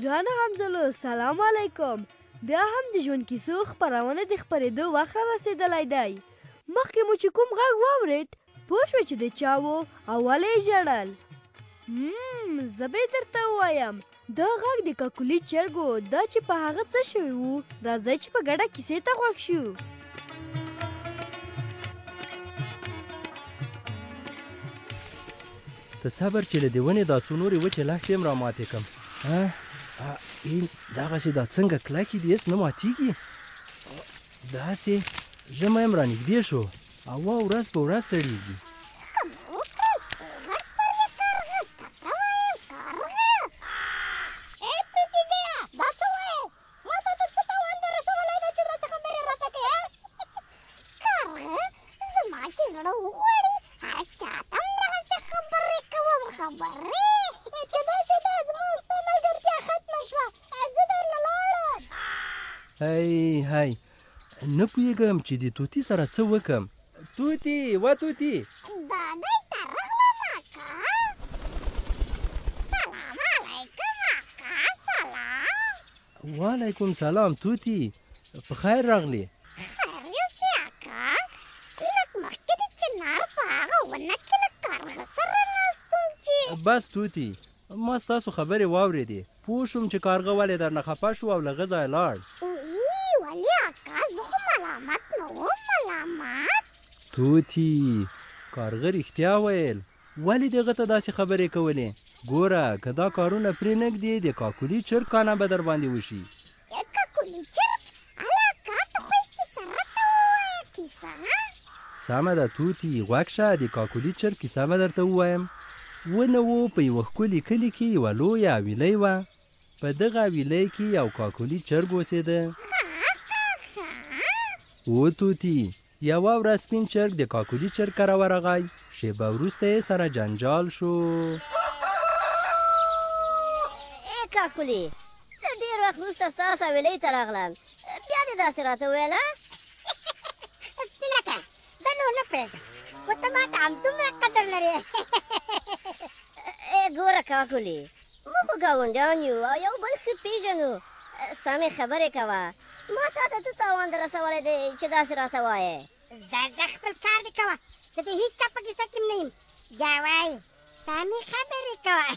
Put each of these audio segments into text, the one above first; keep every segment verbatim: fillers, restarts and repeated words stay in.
ګرانه حمزلو سلام علیکم. بیا هم د ژوند کیسو خپرونه د خپرېدو وخت رسېدلی دی. مخکې مو چې کوم غږ واورېد پوه شوئ چې د چا و او ولې یې ژړل؟ زه به یې درته ووایم. دا غږ د کاکولي چرګ و. دا چې په هغه څه شوي وو راځئ چې په ګډه کیسې ته غوږ شو. ته صبر چې له دې ونې دا څو نورې وچې لښتې هم راماتې کړم. این دغسې دا څنګه کلکې دي هېڅ نه ماتېږي. داسې ژمی هم رانږدې شو. هوا ورځ په ورځ سړېږي. هی هی نه پوهېږم چې د توتي سره څه وکړم. توتي و توتي دادی ته راغلم اکا. سلام علیکم اکا. سلام. وعلیکم سلام توتي. په خیر راغلې. خیر یوسې اکا. لږ مخکې د چنار په هغه ونه کې له کارغه سره ناست وم چې بس توتي ما ستاسو خبرې واورېدې. پوه شوم چې کارغه ولې درنه خفه شو او له هغه ځایه لاړ. ولې اکا زه خو ملامت نه وم. ملامت توتي کارغه رښتیا ویل. ولې دغه ته داسې خبرې کولې؟ ګوره که دا کارونه پرې نږدې د کاکولي چرګ کانه به در باندې وشي. کاکولي چرګ؟ هله اکا ته خو یې کیسه راته ووایه. کیسه سمه ده توتي غوږ شه. د کاکولي چرګ کیسه به درته ووایم. ونه و په یوه ښکلي کلي کې یوه لویه حویلۍ وه. په دغه حویلۍ کې یو کاکولي چرګ اوسېده. و توتي یوه ورځ سپین چرګ د کاکولي چرګ کره ورغی. شېبه وروسته یې سره جنجال شو. ای کاکولي زه ډېر وخت وروسته ستاسو حویلۍ ته راغلم. بیا دې داسې راته وویله؟ سپینکه زه نور نه پوهېږم خو ته ما ته همدومره قدر لرې. ای ګوره کاکولي موږ خو ګاونډیان یو او یو بل ښه پېژنو. سمې خبرې کوه. ما تا ته څه تاوان در رسولی دی چې داسې راته وایې؟ زه زه خپل کار دې کوه. زه د هېڅ چا په کیسه کې نه یم. بیا وایي سمې خبرې کوه.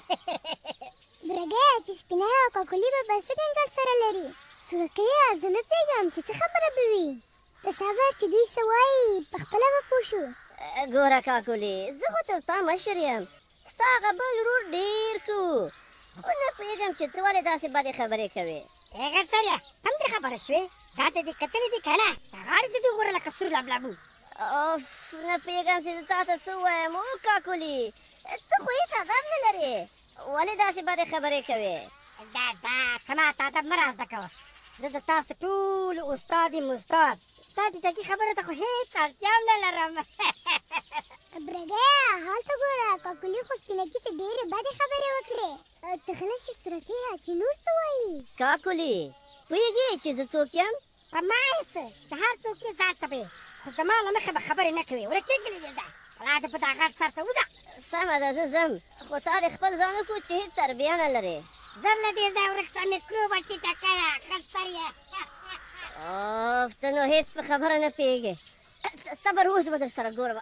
برګیه چې سپینه او کاکولي به به څه جنجال سره لري؟ سورکیه زه نه پوهېږم چې څه خبره به وي. ته صبر چې دوی څه وایي پخپله به پوه شو. ګوره کاکولي زه خو تر تا مشر یم. ستا هغه بل ورور ډېر ښه و. خو نه پوهېږم چې ته ولې داسې بدې خبرې کوې. ای غرسریه هم دې خبره شوې؟ دا ته دې کتلې دي که نه؟ دا غاړې ته دې وګوره لکه سور لبلبو. اوف نه پوهېږم چې زه تا ته څه ووایم. او کاکولي ته خو هېڅ ادب نه لرې. ولې داسې بدې خبرې کوې؟ دا ځه ته ماته ادب مه رازده کوه. زه د تاسو ټولو استاد یم استاد. ستا ټیټکي خبرو ته خو هېڅ اړتیا هم نه لرم. برګیه هلته ګوره کاکولي خو سپینکي ته ډېرې بدې خبرې وکړې. ته غله شې سورکیه چې نور څه وایي. کاکولي پوهېږې چې زه څوک یم؟ په ما یې څه چې هر څوک یې ځان ته به خو زما له مخې به خبرې نه کوې. ورکېږلې دې ده لا دې په دا غټ سر څه وځه. سمه ده زه ځم. خو تا دې خپل ځان وکړو چې هېڅ تربیه نه لرې. زر له دې ځایه ورک شه میکروبه ټیټکیه غټ سر یې. اوف ته نو هېڅ په خبره نه پوهېږې. صبر اوس به در سره ګورم.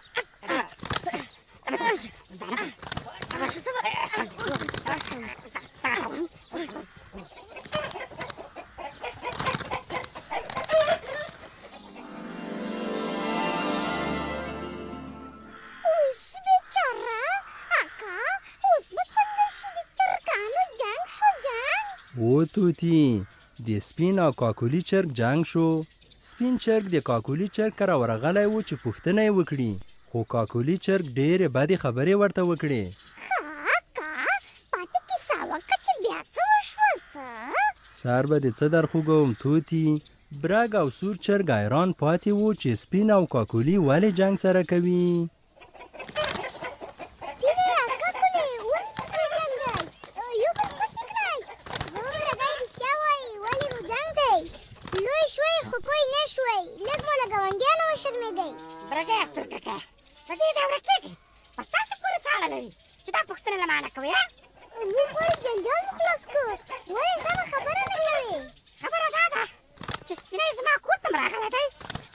اوس بېچاره اکا اوس به څنګه شي؟ د چرګانو جنګ شو جنګ. و توتي د سپین او کاکولي چرګ جنګ شو. سپین چرګ د کاکولي چرګ کره ورغلی و چې پوښتنه یې وکړي. خو کاکولي چرګ ډېرې بدې خبرې ورته وکړې. اکا پاتې کیسه وکړه چې بیا څه وشول. څه سهار به دې څه در خوږوم توتي. برګ او سور چرګ حیران پاتې وو چې سپین او کاکولي ولې جنګ سره کوي. سپینې او کاکولي ولې سره جنګ دی؟ یو بل خوشي کړئ. زموږ برګی رښتیا وایي ولې مو جنګ دی؟ لوی شوئ خو پوه نه شوئ. لږ مو له ګاونډیانو وشرمېدئ. برګیه سورککه د دې ځای ورکېږئ. په تاسو پورې څه اړه لري چې دا پوښتنه له ما نه کوئ؟ موږ غواړو جنجال مو خلاص کړو. وایه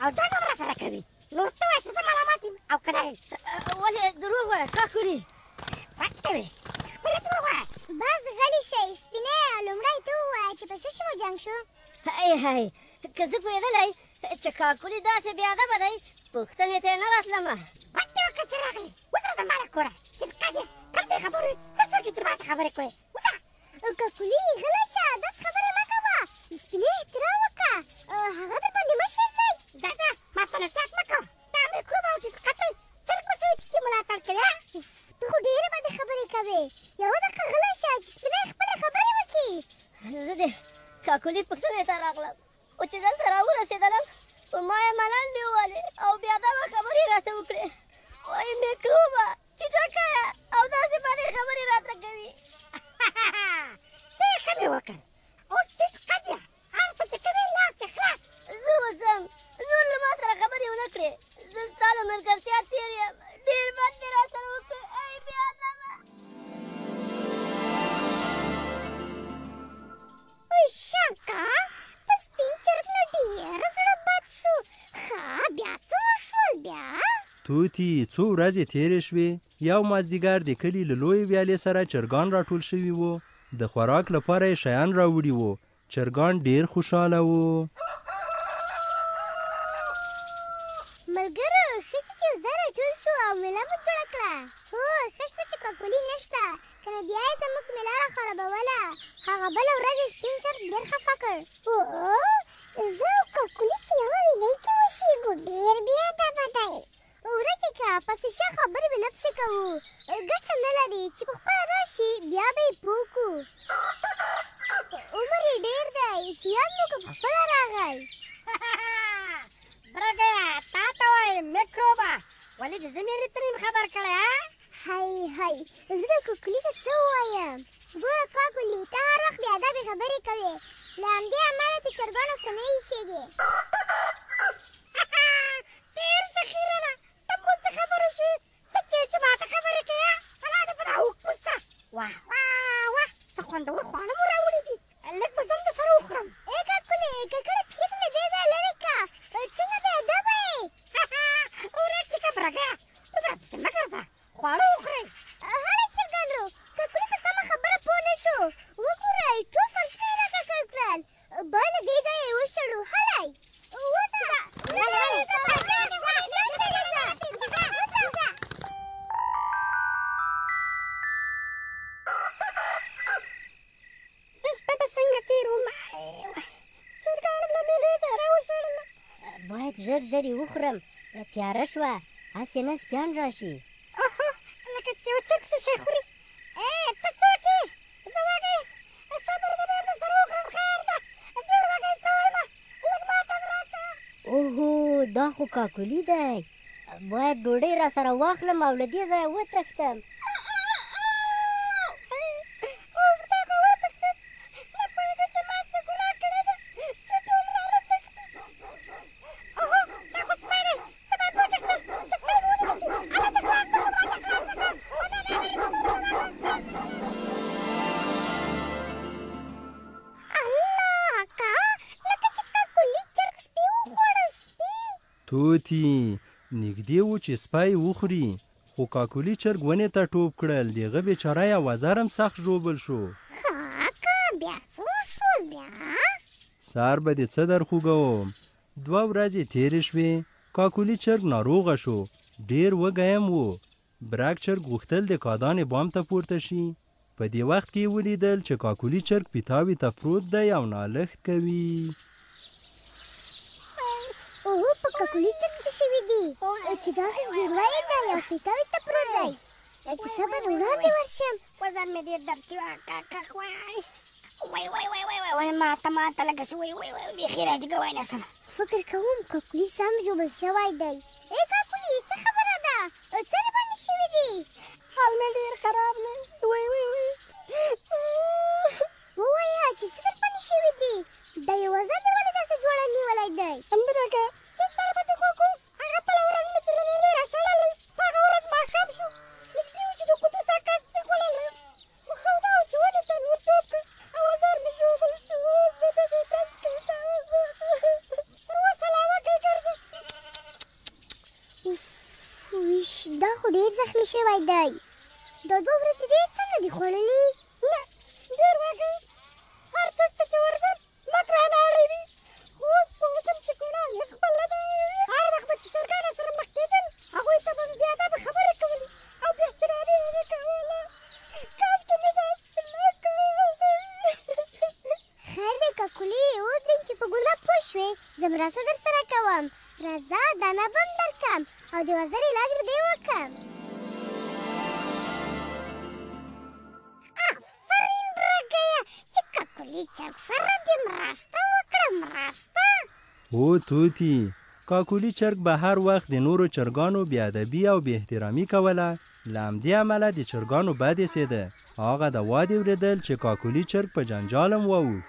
او دا نوم راسره کوي نو ورته ووایه چې زه ملامت یم او که دی ولې دروغ وایه کاکلي غږ کوې خپله دروغ وایه بس غلی شئ سپینې لومړی ته ووایه چې په څه شي مو جنګ شو هی هی که زه پوهېدلی چې کاکلي داسې بېادبه دی پوښتنې ته یې نه راتلمه غږ دې وکړه چې راغلې اوس راځه ما له کوره چې قدر کم دې خبرې ته څوک یې چې ما ته خبرې کوې اوسه کاکلي غلی شه داسې خبرې مه کوه د سپینې احترام وکړه هغه در باندې مشر دی ځه ځه ما ته نصیحت مه کوه دا میکروب او قتل چرګ به څه چې ته ملاتړ کوې ته خو ډېرې بدې خبرې کوې یوه دقیقه غلی شه چې سپینې خپلې خبرې وکړي زه د کاکلي پوښتنې ته راغلم خو چې دلته راورسېدلم په ما یې ملنډې ووهلې او بېادبه خبرې راته وکړې وایي میکروبه چټکیه او داسې بدې خبرې راته کوي ته یې ښه مې وکړ او ټیټ قد یې هر څه چې کوې لاس دې خلاص زه اوس هم نور له ما سره خبرې ونه کړې زه ستا له ملګرتیا تېر یم ډېر بد مې را سره وکړې ای بېادبه شکه په سپین چرګ نه ډېر زړه بد شو ښه بیا څه وشول بیا توتي څو ورځې تېرې شوې یو مازدیګر د کلي له لویې ویالې سره چرګان راټول شوي وو د خوراک لپاره یې شیان راوړي وو چرګان ډېر خوشحاله وو ملګرو ښه چې یو ځای راټول شو او مېله مو جوړه کړه هو ښه شوه چې کاکلي نشته که نه بیا یې زموږ مېله راخرابوله هغه بله ورځ یې سپین چرګ ډېر خفه کړ زه او کاکلي په یوه ویلۍ کې اوسېږو ډېر بېادبه دی ورکې که پسې شه خبرې به نه پسې کوو ګټه نه لري چې په خپله راشي بیا به یې پوه کړو عمر یې ډېر دی چې یاد مو که په خپله راغی برګیا تا ته وایم میکروبه ولې د زمینې ته نیم خبر کړی هی هی زه د کاکلي ته څه ووایم ګوره کاکلي ته هر وخت بېادبې خبرې کوې له همدې امله د چرګانو کونه ایسېږې ډېر ښه خیرنه ته اوس د خبرو شوې ته چې چې ما ته خبرې کوې ولا دې په دا وکوسه واه واه واه څه خوندور خواړه مو راوړي دي لږ به زه هم درسره وخورم ای کاکلي ککړه پښې ته له دې ځایه لرې کړه څنګه بېادبه یې ورک دې که برګیا ته درپسې مه ګرځه خواړه وخورئ هله چرګانو کاکلي په سمه خبره پوه نه شو وګورئ ټول فرشونه یې راککړ کړل باید له دې ځایه یې وشړو هلی باید ژر ژر یې وخورم تیاره شوه هسې نه سپیان راشي لکه چې یو چرګ څه شی خوري ته څوک یې زه وږی صبر زه به یې درسره وکړم خیر ده ډېر وږی سوی یم لږ ماته هم راکړه اوهو دا خو کاکلي دی باید ډوډۍ را سره واخلم او له دې ځایه وتښتم توتي نږدې و چې سپی وخوري خو کاکلي چرګ ونې ته ټوپ کړل د هغه بېچاره یې وزر هم سخت ژوبل شو کاکا بیا څه وشول بیا سهار به دې څه در خوږوم دوه ورځې تېرې شوې کاکلي چرګ ناروغه شو ډېر وږی هم و برګ چرګ غوښتل د کادانې بام ته پورته شي په دې وخت کې یې ولیدل چې کاکلي چرګ پیتاوي ته پروت دی او نالښت کوي اوه په کاکلي چرګ څه شوي دي چې داسې زګیروی دی او پیتاوي ته پروت دی چې صبر وړاندې ورشم وزن مې ډېر درد کوي کاکا وای وای وای وای وای وای ماته ماته لږه څه وای وای وای بیخي راجګوی نه سم فکر کوم کاکلي سم ژوبل شوی دی ای کاکلي څه خبره ده څه دې باندې شوي دي حال مې ډېر خراب دی وای وای وای ووایه چې څه در باندې شوي دي دا یې وزر دې ولې داسې جوړه نیولی دی همدرګه هېڅ سره به دې وکړو هغه بله ورځ مې چې له مېلې راشړلی هغه ورځ ماښام شو نږدې و چې د قدوس اکا سپي ګولی خو ښه دا و چې ونې ته مې ورټوپ کړ او وزر مې ژوبل شو اوس مې داسې درد کوي تر اوسه لا وږی ګرځم دا خو ډېر زخمي شوی دی. دا دوه ورځې ډېر څه نه دي خوړلي. نه ډېر واقعي هر څوک ته چې ورځم مک رانه اړی وي. خو اوس پوه شوم چې ګناه مې خپله ده. هر وخت به چې چرګانو سره مخ کېدل هغوی ته به مې بې ادبه خبرې کولې او بې احترامي به مې کوله. کاشکې مې داسې نه کول. خیر دی کاکولي، اوس دیم چې په ګناه پوه شوې زه مرسته در سره کوم. راځه دانه به م درکړم او د وزر علاج به دې وکړم. آفرین راګیه چې کاکولي چرګ سره دې مرسته وکړه. مرسته او توتی، کاکولي چرګ به هر وخت د نورو چرګانو بې ادبي او بې احترامي کوله. له همدې امله د چرګانو بد ایسېده. هغه د وادې اورېدل چې کاکولي چرګ په جنجال هم واوښت.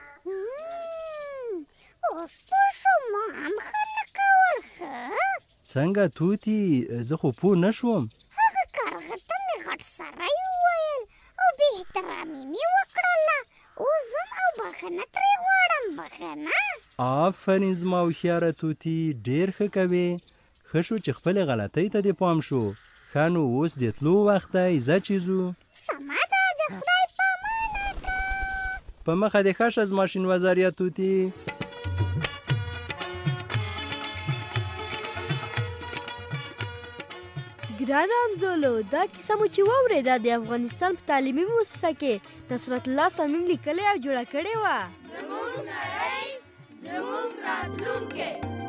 اوس پوه شوم، ما هم ښه نه کول. ښه څنګه توتی؟ زه خو پوه نه شوم. هغه کارغه ته مې غټ سری وویل او بې احترامي مې وکړله. اوس ځم او بښنه ترې غواړم. بښنه. آفرین زما هوښیاره توتی، ډېر ښه کوې. ښه شو چې خپلې غلطۍ ته دې پام شو. ښه نو اوس د تلو وخت دی، ځه چې ځو. سمه ده، د خدای په امانه که. په مخه دې ښه شه زما شین وزریه توتی. ګرانه همزولو، دا کیسه مو چې واورېده د افغانستان په تعلیمي مؤسسه کې نصرت الله صمیم لیکلې او جوړه کړې وه. زموږ نړۍ زموږ راتلونکی.